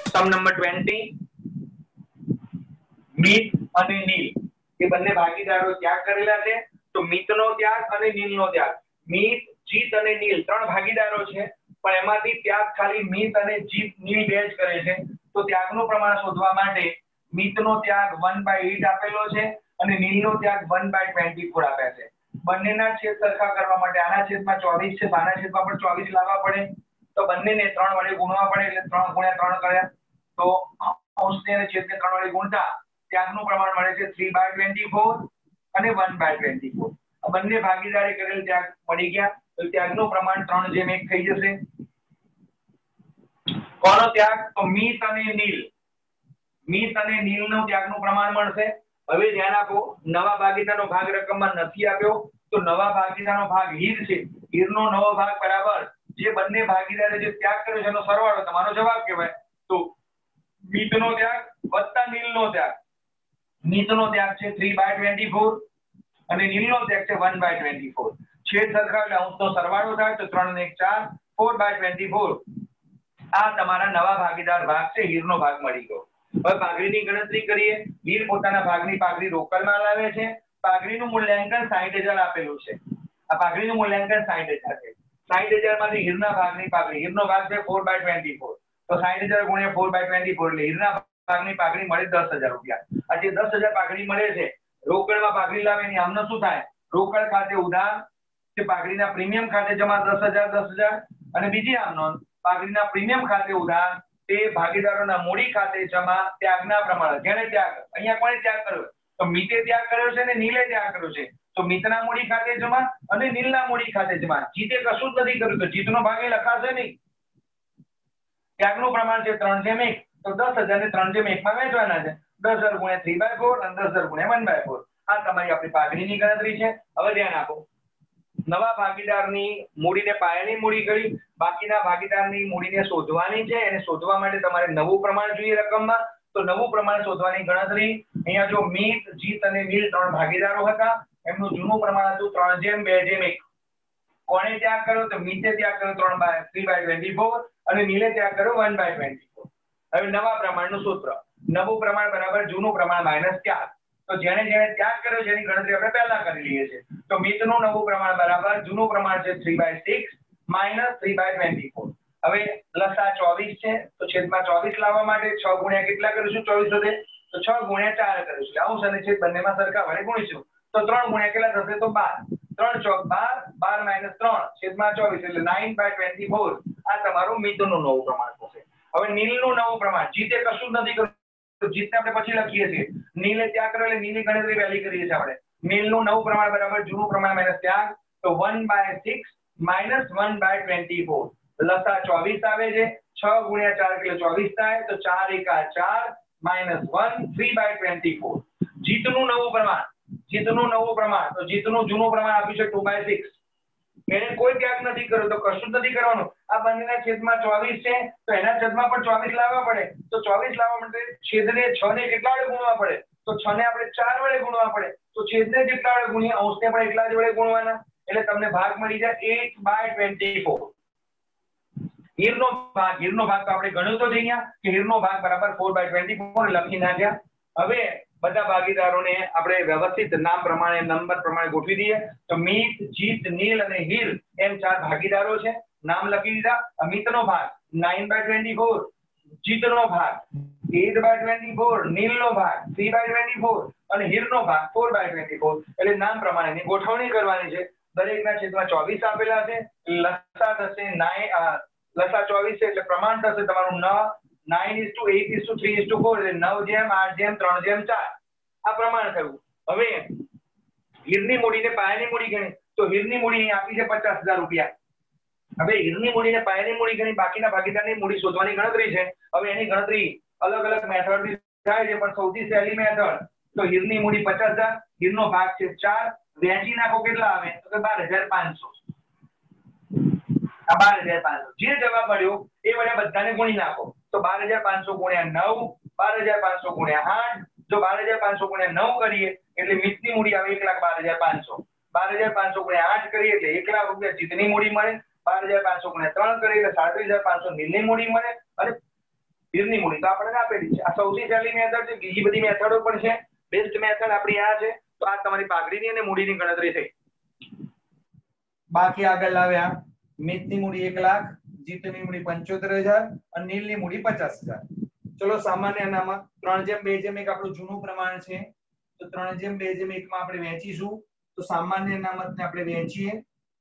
સમ number 20 મિત અને નીલ એ બંને ભાગીદારો ત્યાગ કરેલા છે. તો મિતનો ત્યાગ અને નીલનો ત્યાગ. મિત, જીત અને નીલ ત્રણ ભાગીદારો છે, પણ એમાંથી ત્યાગ ખાલી મિત અને જીત નીલ બે જ કરે છે. તો ત્યાગનું પ્રમાણ શોધવા માટે મિતનો ત્યાગ 1/8 આપેલો છે અને નીલનો ત્યાગ 1/24 આપ્યા છે. બંનેના છેદ સરખા કરવા માટે આના છેદમાં 24 છે, આના છેદમાં પણ 24 લાવવા પડે. તો બંનેને 3 વડે ગુણવા પડે એટલે 3 ગુણ્યા 3 કર્યા. તો અંશને અને છેદને 3 વડે ગુણતા ત્યાગનું પ્રમાણ મળે છે 3/24 અને 1/24. આ બંને ભાગીદારે કરેલ ત્યાગ મળી ગયા. તો ત્યાગનું પ્રમાણ 3:1 થઈ જશે. કોનો ત્યાગ? તો મિત અને નીલ. મિત અને નીલનો ત્યાગનું પ્રમાણ મળશે. હવે ધ્યાન આપો, નવા ભાગીદારનો ભાગ રકમમાં નથી આપ્યો. તો નવા ભાગીદારનો ભાગ હીર છે. હીરનો નવો ભાગ બરાબર જે બંને ભાગીદારે જે ત્યાગ કર્યો છે એનો સરવાળો તમારો જવાબ કહેવાય. તો મિતનો ત્યાગ વત્તા નીલનો ત્યાગ. મિતનો ત્યાગ છે 3/24 અને નીલનો ત્યાગ છે 1/24. છેદ સરખા એટલે અંશનો સરવાળો થાય. તો 3 ને 1 4 4/24. આ તમારા નવા ભાગીદાર ભાગ છે, હીરનો ભાગ મળી ગયો. હવે પાઘડીની ગણતરી કરીએ. હીર પોતાના ભાગની પાઘડી રોકડમાં લાવે છે. પાઘડીનું મૂલ્યાંકન 60,000 આપેલું છે. આ પાઘડીનું મૂલ્યાંકન 60,000 છે. 60,000 માંથી હીરના ભાગની પાઘડી, હીરનો ભાગ છે 4/24. તો 60,000 ગુણ્યા 4/24 એટલે હીરના ભાગની પાઘડી મળે 10,000 રૂપિયા. આ જે 10,000 પાઘડી મળે છે, રોકડમાં પાઘડી લાવે એની આમનો શું થાય? રોકડ ખાતે ઉધાર કે પાઘડીના પ્રીમિયમ ખાતે જમા 10,000 અને બીજી આમનો પાઘડીના પ્રીમિયમ ખાતે ઉધાર તે ભાગીદારોના મૂડી ખાતે જમા ત્યાગના પ્રમાણે. જેને ત્યાગ અહીંયા કોણે ત્યાગ કર્યો? તો મિતે ત્યાગ કર્યો છે ને નીલે ત્યાગ કર્યો છે. તો મિતના મૂડી ખાતે જમા અને નીલના મૂડી ખાતે જમા. જીતે કશું જ નથી કર્યું તો જીતનો ભાગ એ લખાશે નહીં. ત્યાગનું પ્રમાણ છે 3:1. તો 10,000 ને 3:1 માં વહેંચવાના છે. 10,000 ગુણ્યા 3/4 અને 10,000 ગુણ્યા 1/4. આ તમારી આપણી પાઘડીની ગણતરી છે. હવે ધ્યાન આપો, નવા ભાગીદારની મૂડીને પાયાની મૂડી ગણી, બાકીના ભાગીદારની મૂડીને શોધવાની છે. એને શોધવા માટે તમારે નવું પ્રમાણ જોઈએ રકમમાં. તો નવું પ્રમાણ શોધવાની ગણતરી અહીંયા જો મિત, જીત અને નીલ ત્રણ ભાગીદારો હતા. એમનું જૂનું પ્રમાણ હતું 3:2:1. કોણે ત્યાગ કર્યો? તો મિતે ત્યાગ કર્યો 3/24 અને નીલે ત્યાગ કર્યો 1/24. હવે નવા પ્રમાણનું સૂત્ર, નવું પ્રમાણ બરાબર જૂનું પ્રમાણ માઇનસ ત્યાગ. તો જેને જેને ત્યાગ કર્યો છે એની ગણતરી આપણે પહેલા કરી લઈએ છીએ. તો મિતનું નવું પ્રમાણ બરાબર જૂનું પ્રમાણ છે 3/6 માઇનસ 3/24. હવે લસા 24 છે તો છેદમાં 24 લાવવા માટે 6 ગુણ્યા કેટલા કરીશું? 24 વધે તો 6 ગુણ્યા 4 કરીશું. અંશ અને છેદ બંનેમાં સરખા વડે ગુણીશું. તો 3 ગુણ્યા કેટલા થશે? તો 12. 3 ચોક 12, 12 - 3 છેદમાં 24 એટલે 9/24. આ તમારું મિતનું નવું પ્રમાણ થશે. હવે નીલનું નવું પ્રમાણ, જીતે કશું જ નથી કર્યું તો જીતને આપણે પછી લખીએ છીએ. નીલે ત્યાગ કર્યો એટલે નીલની ગણતરી પહેલી કરીએ છીએ આપણે. નીલનું નવું પ્રમાણ બરાબર જૂનું પ્રમાણ માઇનસ ત્યાગ. તો 1/6 માઇનસ 1/24. લસા 24 આવે છે. 6 ગુણ્યા 4 એટલે 24 થાય. તો 4 × 4 માઇનસ 1 3/24. જીતનું નવું પ્રમાણ, જીતનું નવું પ્રમાણ તો જીતનું જૂનું પ્રમાણ આપ્યું છે 2/6. એને કોઈ ત્યાગ નથી કર્યો તો કશું જ નથી કરવાનું. આ બંનેના છેદમાં 24 છે તો એના છેદમાં પણ 24 લાવવા પડે. તો 24 લાવવા માટે છેદને 6 ને કેટલા વડે ગુણવા પડે? તો 6 ને આપણે 4 વડે ગુણવા પડે. તો છેદને કેટલા વડે ગુણીએ? અંશને પણ એટલા જ વડે ગુણવાના. એટલે તમને ભાગ મળી જાય 8/24. હીરનો ભાગ તો આપણે ગણ્યો તો અહીંયા કે હીરનો ભાગ બરાબર 4/24 લખી નાખ્યા. હવે બધા ભાગીદારોને આપણે વ્યવસ્થિત નામ પ્રમાણે, નંબર પ્રમાણે ગોઠવી દઈએ. તો મિત, જીત, નીલ અને હીર એમ 4 ભાગીદારો છે. નામ લખી દીધા. મિતનો ભાગ 9/24, જીતનો ભાગ 8/24, નીલનો ભાગ 3/24 અને હીરનો ભાગ 4/24. એટલે નામ પ્રમાણેની ગોઠવણી કરવાની છે. દરેકના છેદમાં 24 આપેલા છે. લસા થશે 9, લસા 24 છે એટલે પ્રમાણ થશે તમારું 9:8:3:4 એટલે 9:8:3:4. આ પ્રમાણ થયું. હવે હીરની મૂડીને પાયાની મૂડી ગણી તો હીરની મૂડી આપી છે 50,000 રૂપિયા. હવે હીરની મૂડીને પાયાની મૂડી ગણી, બાકીના ભાગીદારની મૂડી શોધવાની ગણતરી છે. હવે એની ગણતરી અલગ અલગ મેથડથી થાય છે, પણ સૌથી સહેલી મેથડ તો હીરની મૂડી 50,000, હીરનો ભાગ છે 4, વહેંચી નાખો કેટલા આવે? તો કે 12,500. આ 12,500 જે જવાબ મળ્યો એ વડે બધાને ગુણી નાખો. તો 12,500 ગુણ્યા 9, 12,500 ગુણ્યા 8. જો 12,500 ગુણ્યા 9 કરીએ એટલે મિતની મૂડી આવે 1,12,500. 12,500 ગુણ્યા 8 કરીએ એટલે 1 લાખ રૂપિયા જીતની મૂડી મળે. 12,500 ગુણ્યા 3 કરીએ એટલે 37,500 નીલની મૂડી મળે. અને હીરની મૂડી તો આપણને આપેલી છે. આ સૌથી સહેલી મેથડ છે. બીજી બધી મેથડો પણ છે. બેસ્ટ મેથડ આપણી આ છે. તો આ તમારી પાઘડીની અને મૂડીની ગણતરી થઈ. બાકી આગળ લાવ્યા મિતની મૂડી 1 લાખ, જીતની મૂડી 75,000 અને નીલની મૂડી 50,000. ચલો સામાન્ય અનામત 3:2:1 આપણું જૂનું પ્રમાણ છે. તો 3:2:1 માં આપણે વહેંચીશું. તો સામાન્ય અનામતને આપણે વહેંચીએ.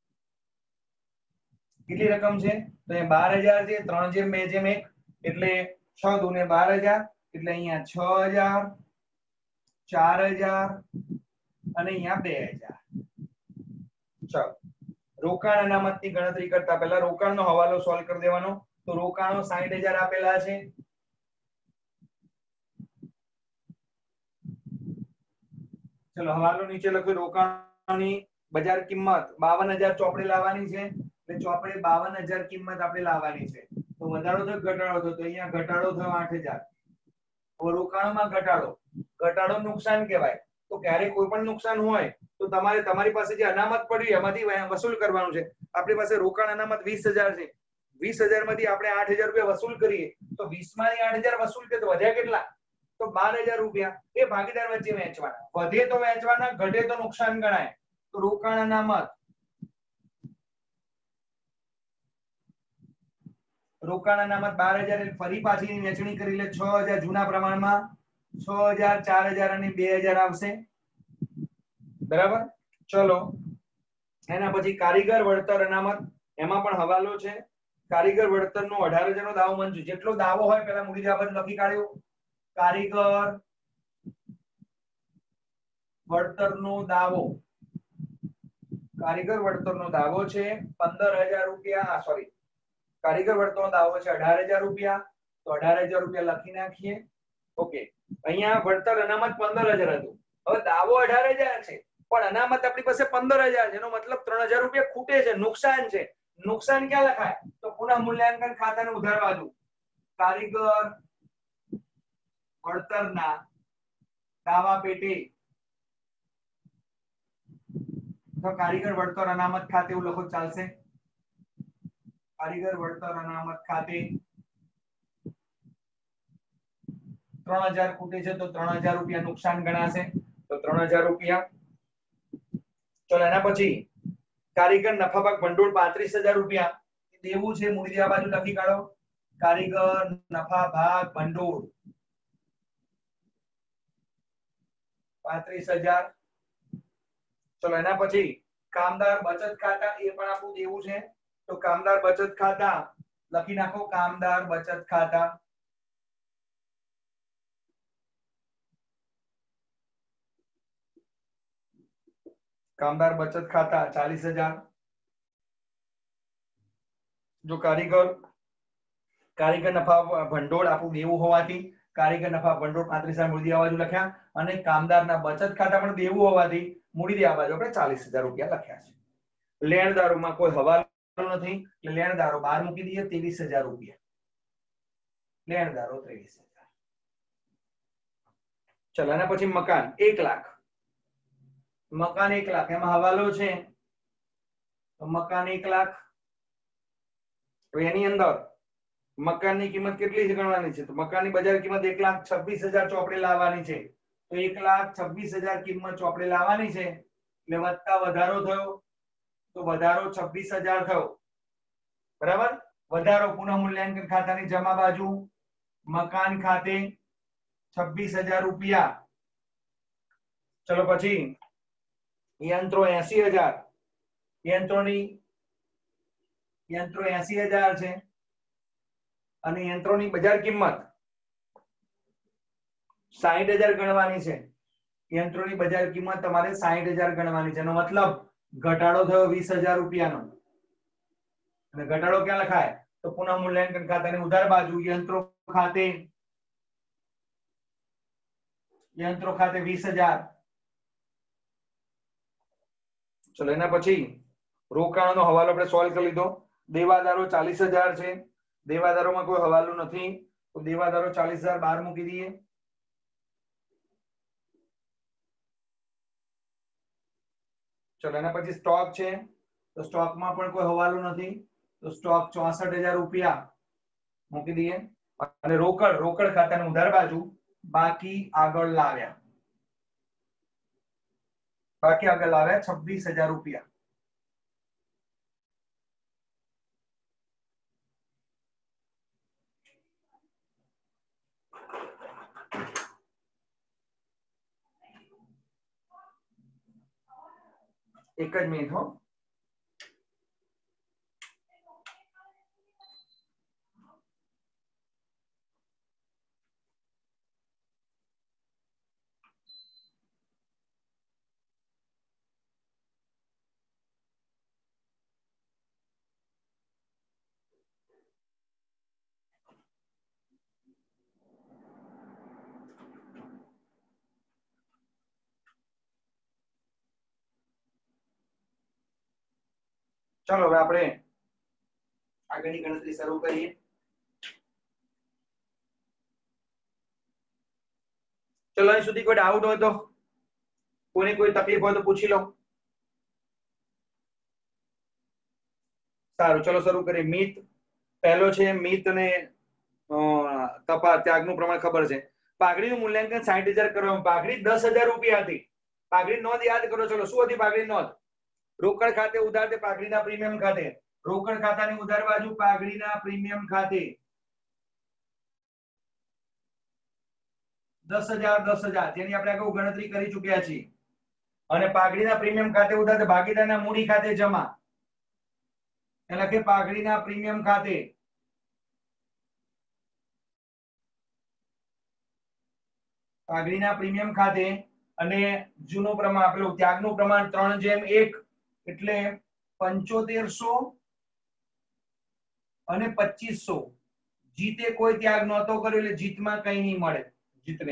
કેટલી રકમ છે? તો એ 12,000 છે. 3:2:1 એટલે 6 દુને 12,000 એટલે અહીંયા 6,000, 4,000 અને અહીંયા 2,000. ચાલો રોકાણ અનામતની ગણતરી કરતા પહેલા રોકાણનો હવાલો સોલ્વ કરી દેવાનો. તો રોકાણો 60,000 આપેલા છે. ચલો હવાલો નીચે લખ્યું. રોકાણની બજાર કિંમત 52,000 ચોપડે લાવવાની છે. એટલે ચોપડે 52,000 કિંમત આપણે લાવવાની છે. તો વધારો થયો ઘટાડો થયો? તો અહીંયા ઘટાડો થયો 8,000. તો રોકાણમાં ઘટાડો નુકસાન કહેવાય. તો ક્યારે કોઈ પણ નુકસાન હોય તો તમારે તમારી પાસે જે અનામત પડી એમાંથી વસૂલ કરવાનું છે. આપણી પાસે રોકાણ અનામત 20,000 છે. 20,000 માંથી આપણે 8,000 રૂપિયા વસૂલ કરીએ તો 20 માંથી 8,000 વસૂલ કરીએ તો વધ્યા કેટલા? તો 12,000 રૂપિયા. એ ભાગીદાર વચ્ચે વહેંચવાના. વધે તો વહેંચવાના, ઘટે તો નુકસાન ગણાય. તો રોકાણ અનામત રોકાણ અનામત 12,000 ફરી પાછી વહેંચણી કરી લે. 6,000 જૂના પ્રમાણમાં, 6,000, 4,000 અને 2,000 આવશે. બરાબર. ચલો એના પછી કારીગર વળતર અનામત, એમાં પણ હવાલો છે. કારીગર વળતરનો 18,000 નો દાવો મંજૂર. જેટલો દાવો હોય પેલા મૂડી બાબત લખી કાઢ્યો. કારીગર વળતરનો દાવો, કારીગર વળતરનો દાવો છે 15,000 રૂપિયા. સોરી, કારીગર વળતરનો દાવો છે 18,000 રૂપિયા. તો 18,000 રૂપિયા લખી નાખીએ. ઓકે, અહીંયા વળતર અનામત 15,000 હતું. હવે દાવો 18,000 છે પણ અનામત આપણી પાસે 15,000 છે. એનો મતલબ 3,000 રૂપિયા ખૂટે છે, નુકસાન છે. નુકસાન ક્યાં લખાય? તો પુનઃ મૂલ્યાંકન ખાતાને ઉધાર બાજુ. કારીગર વળતરના દાવા પેટે તો કારીગર વળતર અનામત ખાતે એવું લખો ચાલશે. કારીગર વળતર અનામત ખાતે 3,000 ખૂટે છે તો 3,000 રૂપિયા નુકસાન ગણાશે. તો 3,000 રૂપિયા. ચલો એના પછી કારીગર નફા ભાગ ભંડોળ 35,000 રૂપિયા દેવું છે. મૂડી આ બાજુ લખી કાઢો. કારીગર નફા ભાગ ભંડોળ 35,000. ચલો એના પછી કામદાર બચત ખાતા, એ પણ આપણું દેવું છે. તો કામદાર બચત ખાતા લખી નાખો. કામદાર બચત ખાતા કામદાર બચત ખાતા 40,000. જો કારીગર નફા ભંડોળ આપણું દેવું હોવાથી કારીગર નફા ભંડોળ 35,000 મૂડી આ બાજુ લખ્યા. અને કામદારના બચત ખાતા પણ દેવું હોવાથી મૂડી આ બાજુ આપણે 40,000 રૂપિયા લખ્યા છે. લેણદારોમાં કોઈ હવાલો નથી એટલે લેણદારો બહાર મૂકી દઈએ. 23,000 રૂપિયા લેણદારો 23,000. ચલો એના પછી મકાન 1 લાખ. મકાન 1 લાખ એમાં હવાલો છે. તો મકાન 1 લાખ. તો એની અંદર મકાનની કિંમત કેટલી ગણવાની છે? તો મકાનની બજાર કિંમત 1,26,000 ચોપડે લાવવાની છે. તો 1,26,000 કિંમત ચોપડે લાવવાની છે. એટલે વધતા વધારો થયો તો વધારો 26,000 થયો. બરાબર. વધારો પુનઃ મૂલ્યાંકન ખાતાની જમા બાજુ. મકાન ખાતે 26,000 રૂપિયા. ચલો પછી યંત્રો 80,000. યંત્રો 80,000 છે. અને યંત્રોની બજાર કિંમત 60,000 ગણવાની છે. યંત્રોની બજાર કિંમત તમારે 60,000 ગણવાની છે. એનો મતલબ ઘટાડો થયો 20,000 રૂપિયાનો. અને ઘટાડો ક્યાં લખાય? તો પુનઃ મૂલ્યાંકન ખાતાની ઉધાર બાજુ. યંત્રો ખાતે 20,000. ચલો એના પછી રોકાણનો હવાલો આપણે સોલ્વ કરી લીધો. દેવાદારો 40,000 છે. દેવાદારોમાં કોઈ હવાલો નથી તો દેવાદારો 40,000 બહાર મૂકી દઈએ. ચલો એના પછી સ્ટોક છે. તો સ્ટોકમાં પણ કોઈ હવાલો નથી તો સ્ટોક 64,000 રૂપિયા મૂકી દઈએ. અને રોકડ ખાતાની ઉધાર બાજુ બાકી આગળ લાવ્યા 26,000 રૂપિયા। एक ज मिनिट हो। चलो હવે આપણે આગળની ગણતરી શરૂ કરીએ। चलो અહીં સુધી કોઈ ડાઉટ હોય તો કોઈને કોઈ તકલીફ હોય તો પૂછી લો। સારું ચલો શરૂ કરીએ। મિત પહેલો છે મિત ને તપા ત્યાગનું પ્રમાણ ખબર છે। પાઘડીનું મૂલ્યાંકન 60,000 કરવામાં પાઘડી 10,000 રૂપિયા હતી। પાઘડી નોંધ યાદ કરો। ચલો શું હતી પાઘડી નોંધ? રોકડ ખાતે ઉધાર તે પાઘડીના પ્રીમિયમ ખાતે રોકડ ખાતાની ઉધાર બાજુ પાઘડીના પ્રીમિયમ ખાતે 10,000 જેની આપણે અગાઉ ગણતરી કરી ચૂક્યા છીએ અને પાઘડીના પ્રીમિયમ ખાતે ઉધાર ભાગીદારના મૂડી ખાતે જમા એટલે કે પાઘડીના પ્રીમિયમ ખાતે અને જૂનું પ્રમાણ આપેલું ત્યાગનું પ્રમાણ 3:1 એટલે 7500 અને 2500। જીતે કોઈ ત્યાગ નહોતો કર્યો એટલે જીતમાં કઈ નહીં મળે જીતને।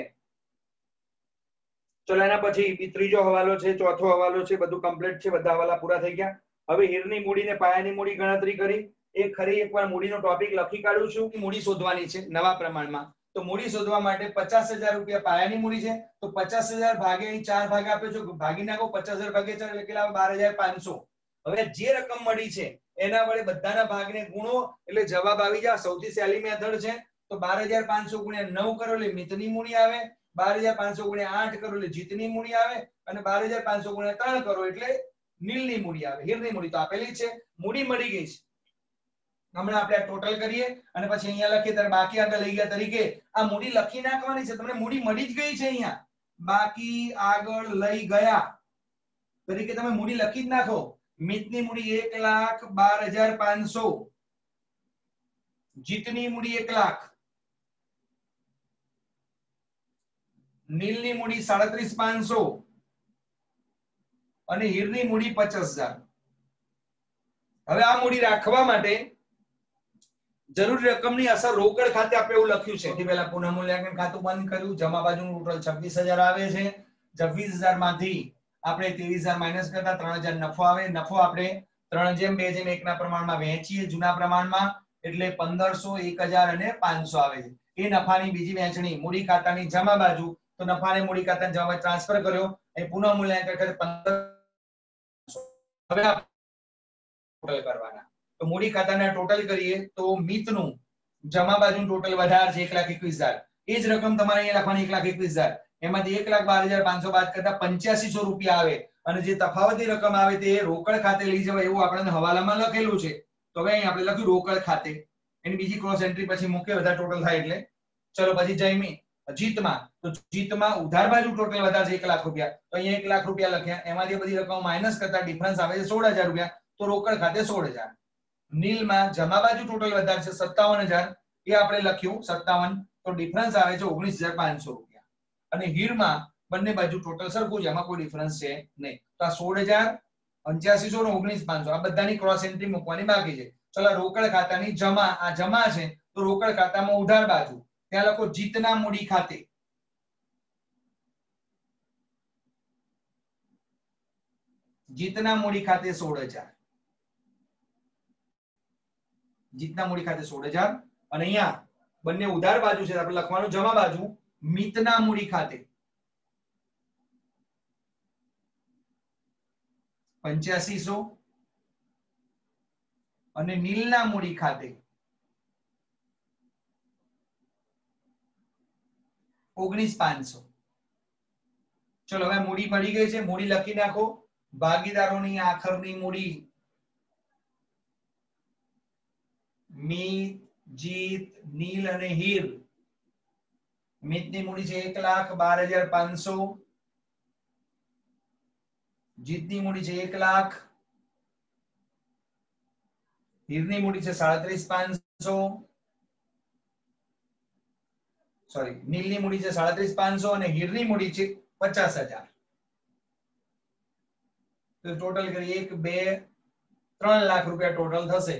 ચલો એના પછી ત્રીજો હવાલો છે ચોથો હવાલો છે બધું કમ્પ્લીટ છે બધા હવાલા પૂરા થઈ ગયા। હવે હીરની મૂડી ને પાયાની મૂડી ગણતરી કરી। એક ખરી એકવાર મૂડીનો ટોપિક લખી કાઢું છું કે મૂડી શોધવાની છે નવા પ્રમાણમાં। તો મૂડી શોધવા માટે 50,000 રૂપિયા પાયાની મૂડી છે તો 50,000 ભાગે અહીં 4 ભાગ આપ્યો છે ભાગી નાખો 50,000 ભાગે 4 એટલે કેટલા 12,500। હવે જે રકમ મળી છે એના વડે બધાના ભાગને ગુણો એટલે જવાબ આવી જાય। સૌથી સહેલી મેથડ છે તો 12,500 ગુણ્યા 9 કરો એટલે મિતની મૂડી આવે। 12,500 ગુણ્યા 8 કરો એટલે જીતની મૂડી આવે અને 12,500 ગુણ્યા 3 કરો એટલે નીલની મૂડી આવે। હીરની મૂડી તો આપેલી છે મૂડી મળી ગઈ છે। હમણાં આપણે ટોટલ કરીએ અને પછી અહીંયા લખીએ ત્યારે બાકી આગળ લઈ ગયા તરીકે આ મૂડી લખી નાખવાની છે। તમને મૂડી મળી જ ગઈ છે અહીંયા બાકી આગળ લઈ ગયા તરીકે તમે મૂડી લખી જ નાખો। મિતની મૂડી 1,12,500 જીતની મૂડી 1 લાખ નીલની મૂડી 37,500 અને હીરની મૂડી 50,000। હવે આ મૂડી રાખવા માટે જરૂરી રકમની અસર રોકડ ખાતે આપણે એવું લખ્યું છે। સૌથી પહેલા પુનઃ મૂલ્યાંકન ખાતું બંધ કર્યું જમા બાજુનું ટોટલ 26,000 આવે છે। 26,000 માંથી આપણે 23,000 માઈનસ કરતા 3,000 નફો આવે। નફો આપણે 3:2:1 ના પ્રમાણમાં વહેંચીએ જૂના પ્રમાણમાં એટલે 1,500 1,000 અને 500 આવે છે। એ નફાની બીજી વહેંચણી મૂડી ખાતાની જમા બાજુ તો નફાને મૂડી ખાતાની જમા બાજુ ટ્રાન્સફર કર્યો એ પુનઃ મૂલ્યાંકન કરે 1500। હવે ટોટલ કરવાના તો મૂડી ખાતાના ટોટલ કરીએ તો મિતનું જમા બાજુનું ટોટલ વધારે છે 1,21,000। એ જ રકમ તમારે અહીંયા લખવાની 1,21,000 એમાંથી 1,12,500 બાદ કરતા 8500 રૂપિયા આવે અને જે તફાવતની રકમ આવે તે રોકડ ખાતે લઈ જવાય એવું આપણને હવાલામાં લખેલું છે। તો હવે અહીં આપણે લખ્યું રોકડ ખાતે એની બીજી ક્રોસ એન્ટ્રી પછી મૂકે બધા ટોટલ થાય એટલે ચલો પછી જયમી જીતમાં તો જીતમાં ઉધાર બાજુ ટોટલ વધારે છે 1 લાખ રૂપિયા તો અહીંયા 1 લાખ રૂપિયા લખ્યા એમાંથી બધી રકમ માઈનસ કરતા ડિફરન્સ આવે છે 16,000 રૂપિયા તો રોકડ ખાતે 16,000। નીલમાં જમા બાજુ ટોટલ વધારે છે 57,000 એ આપણે લખ્યું 57 તો ડિફરન્સ આવે છે 19,500 રૂપિયા અને હીરમાં બંને બાજુ ટોટલ સરખું છે એમાં કોઈ ડિફરન્સ છે નહીં તો આ 16,000 8500 અને 19,500 આ બધાની ક્રોસ એન્ટ્રી મૂકવાની બાકી છે। ચલો રોકડ ખાતાની જમા આ જમા છે તો રોકડ ખાતામાં ઉધાર બાજુ ત્યાં લખો જીતના મૂડી ખાતે જીતના મૂડી ખાતે 16,000 જીતના મૂડી ખાતે 16,000 અને અહીંયા બંને ઉધાર બાજુ છે આપણે લખવાનું જમા બાજુ મિતના મૂડી ખાતે 8500 અને નીલના મૂડી ખાતે 19,500. ચલો હવે મૂડી પડી ગઈ છે, મૂડી લખી નાખો. ભાગીદારોની આખરની મૂડી મિત, જીત, નીલ અને હીર. મિતની મૂડી છે 1,12,500. જીતની મૂડી છે 1,00,000. હીરની મૂડી છે 37,500. સોરી, નીલની મૂડી છે 37,500 અને હીરની મૂડી છે 50,000. તો ટોટલ કરી 1, 2, 3 લાખ રૂપિયા ટોટલ થશે.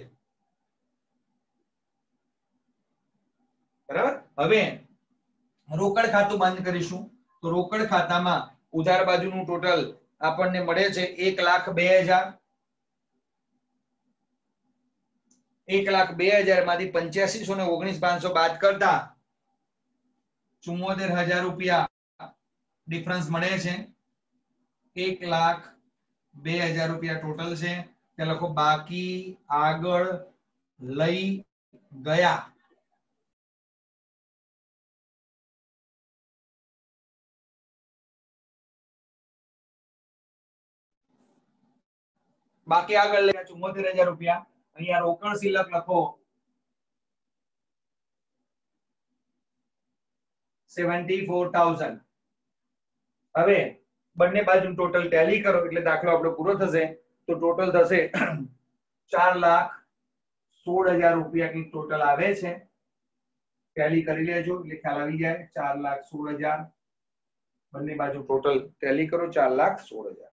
બરાબર. હવે રોકડ ખાતું બંધ કરીશું. તો રોકડ ખાતામાં ઉધાર બાજુનું ટોટલ આપણને મળે છે 1,02,000. 1,02,000 માંથી 8519,500 બાદ કરતા 74,000 રૂપિયા ડિફરન્સ મળે છે. 1,02,000 રૂપિયા ટોટલ છે. ત્યાં લખો બાકી આગળ લઈ ગયા. બાકી આગળ લઈ 74,000 રૂપિયા. અહીંયા રોકડ શિલ્લક લખો 74,000. હવે બંને બાજુ ટોટલ ટેલી કરો એટલે દાખલો આપણો પૂરો થશે. તો ટોટલ થશે 4,16,000 રૂપિયા ની ટોટલ આવે છે. ટેલી કરી લેજો એટલે ખ્યાલ આવી જાય. 4,16,000 બંને બાજુ ટોટલ ટેલી કરો 4,16,000.